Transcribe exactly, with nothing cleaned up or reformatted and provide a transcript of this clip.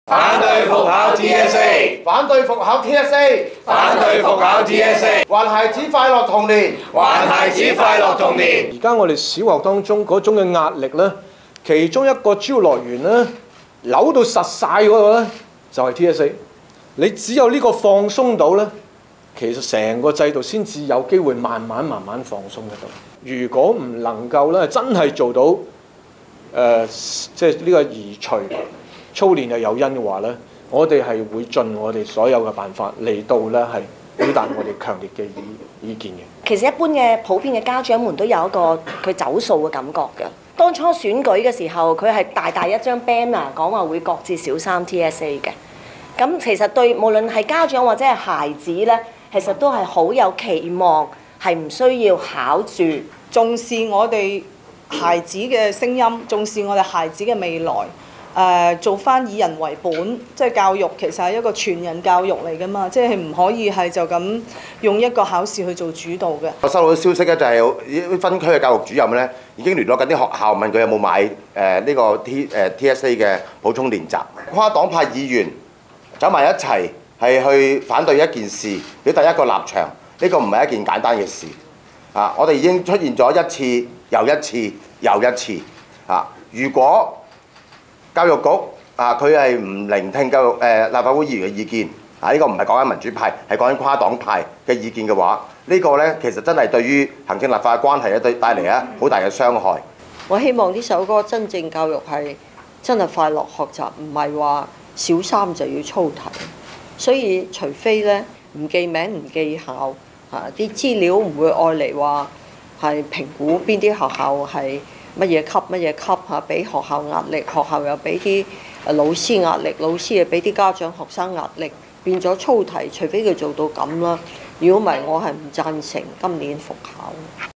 反對復考 T S A， 反對復考 T S A， 反對復考 T S A， 還孩子快樂童年， 還孩子快樂童年。 而家我哋小學當中嗰種嘅壓力咧，其中一個主要來源咧，扭到實晒嗰個咧，就係 T S A。你只有呢個放鬆到咧，其實成個制度先至有機會慢慢慢慢放鬆得到。如果唔能夠咧，真係做到誒、呃，即係呢個移除操練嘅誘因嘅話咧，我哋係會盡我哋所有嘅辦法嚟到咧係表達我哋強烈嘅意意見嘅。 其實一般嘅普遍嘅家長們都有一個佢走數嘅感覺嘅。當初選舉嘅時候，佢係大大一張 banner 講話會擱置小三 T S A 嘅。咁其實對無論係家長或者係孩子咧，其實都係好有期望，係唔需要考住重視我哋孩子嘅聲音，重視我哋孩子嘅未來。誒、呃、做翻以人為本，即係教育其實係一個全人教育嚟㗎嘛，即係唔可以係就咁用一個考試去做主導嘅。 我收到啲消息咧，就係分區嘅教育主任咧，已經聯絡緊啲學校問佢有冇買誒呢個 T 誒 T S A 嘅補充練習。跨黨派議員走埋一齊係去反對一件事，表達一個立場，呢個唔係一件簡單嘅事。啊，我哋已經出現咗一次又一次又一次。啊，如果教育局啊，佢係唔聆聽教育誒、呃、立法會議員嘅意見啊！呢、這個唔係講緊民主派，係講緊跨黨派嘅意見嘅話，這個、呢個咧其實真係對於行政立法嘅關係咧，對帶嚟咧好大嘅傷害。 我希望呢首歌真正教育係真係快樂學習，唔係話小三就要操題。所以除非咧唔記名唔記校啊，啲資料唔會愛嚟話係評估邊啲學校係乜嘢級乜嘢級嚇，俾學校壓力，學校又俾啲誒老師壓力，老師又俾啲家長學生壓力，變咗操題。除非佢做到咁啦，如果唔係，我係唔贊成今年復考。